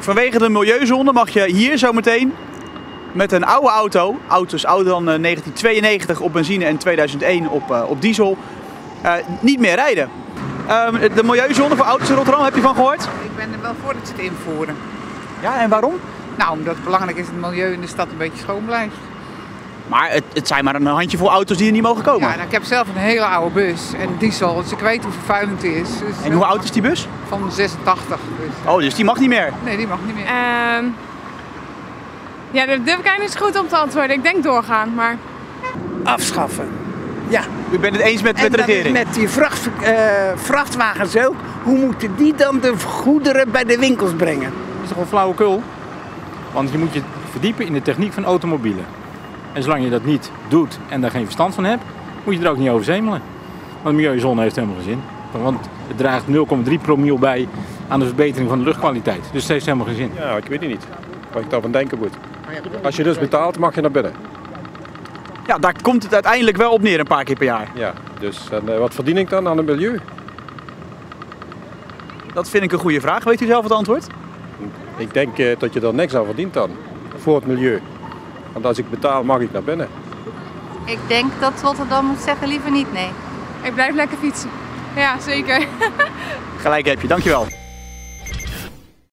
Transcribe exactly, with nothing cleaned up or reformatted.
Vanwege de milieuzone mag je hier zometeen met een oude auto, auto's ouder dan uh, negentien tweeënnegentig op benzine en tweeduizend één op, uh, op diesel, uh, niet meer rijden. Uh, de milieuzone voor auto's in Rotterdam, heb je van gehoord? Ik ben er wel voor dat ze het invoeren. Ja, en waarom? Nou, omdat het belangrijk is dat het milieu in de stad een beetje schoon blijft. Maar het, het zijn maar een handjevol auto's die er niet mogen komen. Ja, nou, ik heb zelf een hele oude bus en diesel, dus ik weet hoe vervuilend die is. Dus en hoe oud is die bus? Van zesentachtig. Dus. Oh, dus die mag niet meer? Nee, die mag niet meer. Um, ja, dat durf ik eigenlijk niet zo goed om te antwoorden. Ik denk doorgaan, maar... Afschaffen. Ja. U bent het eens met, met de regering? Met die vracht, uh, vrachtwagens ook. Hoe moeten die dan de goederen bij de winkels brengen? Dat is toch wel flauwekul? Want je moet je verdiepen in de techniek van automobielen. En zolang je dat niet doet en daar geen verstand van hebt, moet je er ook niet over zemelen. Want de milieuzone heeft helemaal geen zin. Want het draagt nul komma drie promiel bij aan de verbetering van de luchtkwaliteit. Dus het heeft helemaal geen zin. Ja, ik weet het niet wat ik daarvan denken moet. Als je dus betaalt, mag je naar binnen. Ja, daar komt het uiteindelijk wel op neer een paar keer per jaar. Ja, dus en, uh, wat verdien ik dan aan het milieu? Dat vind ik een goede vraag. Weet u zelf het antwoord? Ik denk uh, dat je er niks aan verdient dan, voor het milieu. Want als ik betaal, mag ik naar binnen. Ik denk dat Rotterdam moet zeggen liever niet, nee. Ik blijf lekker fietsen. Ja, zeker. Gelijk heb je, dankjewel.